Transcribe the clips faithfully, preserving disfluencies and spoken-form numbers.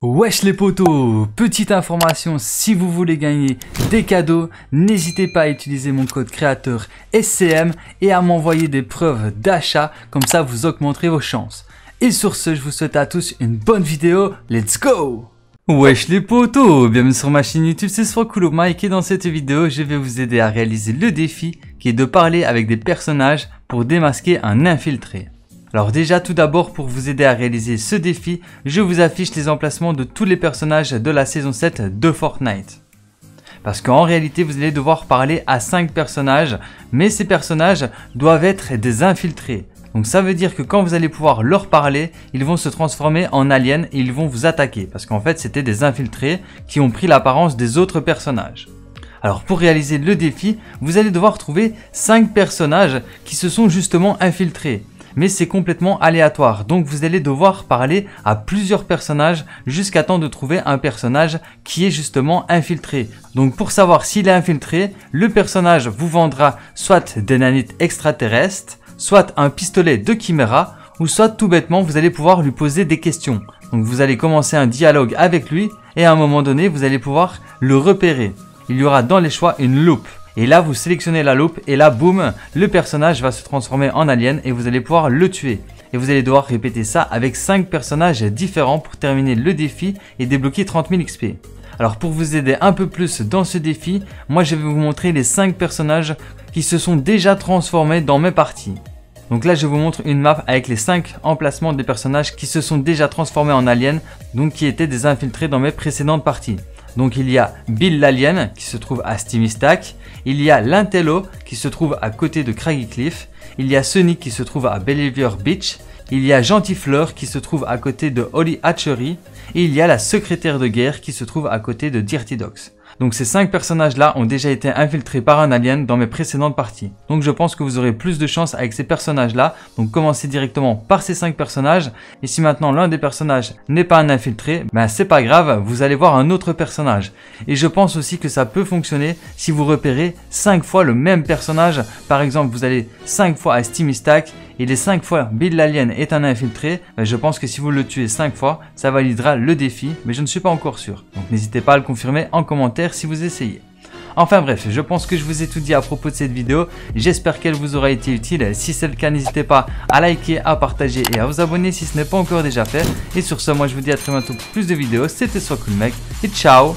Wesh les potos, petite information, si vous voulez gagner des cadeaux, n'hésitez pas à utiliser mon code créateur S C M et à m'envoyer des preuves d'achat, comme ça vous augmenterez vos chances. Et sur ce, je vous souhaite à tous une bonne vidéo, let's go! Wesh les potos, bienvenue sur ma chaîne YouTube, c'est Swakulu Mike et dans cette vidéo, je vais vous aider à réaliser le défi qui est de parler avec des personnages pour démasquer un infiltré. Alors déjà tout d'abord pour vous aider à réaliser ce défi, je vous affiche les emplacements de tous les personnages de la saison sept de Fortnite. Parce qu'en réalité vous allez devoir parler à cinq personnages, mais ces personnages doivent être des infiltrés. Donc ça veut dire que quand vous allez pouvoir leur parler, ils vont se transformer en aliens et ils vont vous attaquer. Parce qu'en fait c'était des infiltrés qui ont pris l'apparence des autres personnages. Alors pour réaliser le défi, vous allez devoir trouver cinq personnages qui se sont justement infiltrés. Mais c'est complètement aléatoire, donc vous allez devoir parler à plusieurs personnages jusqu'à temps de trouver un personnage qui est justement infiltré. Donc pour savoir s'il est infiltré, le personnage vous vendra soit des nanites extraterrestres, soit un pistolet de Chimera, ou soit tout bêtement vous allez pouvoir lui poser des questions. Donc vous allez commencer un dialogue avec lui et à un moment donné vous allez pouvoir le repérer. Il y aura dans les choix une loupe. Et là, vous sélectionnez la loupe et là, boum, le personnage va se transformer en alien et vous allez pouvoir le tuer. Et vous allez devoir répéter ça avec cinq personnages différents pour terminer le défi et débloquer trente mille X P. Alors pour vous aider un peu plus dans ce défi, moi je vais vous montrer les cinq personnages qui se sont déjà transformés dans mes parties. Donc là, je vous montre une map avec les cinq emplacements des personnages qui se sont déjà transformés en aliens, donc qui étaient des infiltrés dans mes précédentes parties. Donc il y a Bill l'Alien qui se trouve à Steamy Stack, il y a l'Intello qui se trouve à côté de Craggy Cliff, il y a Sonic qui se trouve à Believer Beach, il y a Gentifleur qui se trouve à côté de Holly Hatchery et il y a la secrétaire de guerre qui se trouve à côté de Dirty Dogs. Donc ces cinq personnages là ont déjà été infiltrés par un alien dans mes précédentes parties. Donc je pense que vous aurez plus de chance avec ces personnages là. Donc commencez directement par ces cinq personnages. Et si maintenant l'un des personnages n'est pas un infiltré, ben c'est pas grave, vous allez voir un autre personnage. Et je pense aussi que ça peut fonctionner si vous repérez cinq fois le même personnage. Par exemple vous allez cinq fois à Steamy Stack et les cinq fois Bill l'Alien est un infiltré, ben je pense que si vous le tuez cinq fois, ça validera le défi, mais je ne suis pas encore sûr. Donc n'hésitez pas à le confirmer en commentaire si vous essayez. Enfin bref, je pense que je vous ai tout dit à propos de cette vidéo, j'espère qu'elle vous aura été utile. Si c'est le cas, n'hésitez pas à liker, à partager et à vous abonner si ce n'est pas encore déjà fait. Et sur ce, moi je vous dis à très bientôt pour plus de vidéos, c'était Swakulu Mike et ciao,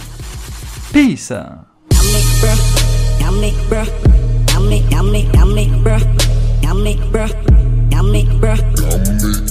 peace. Yummy, bruh. Yummy, bruh.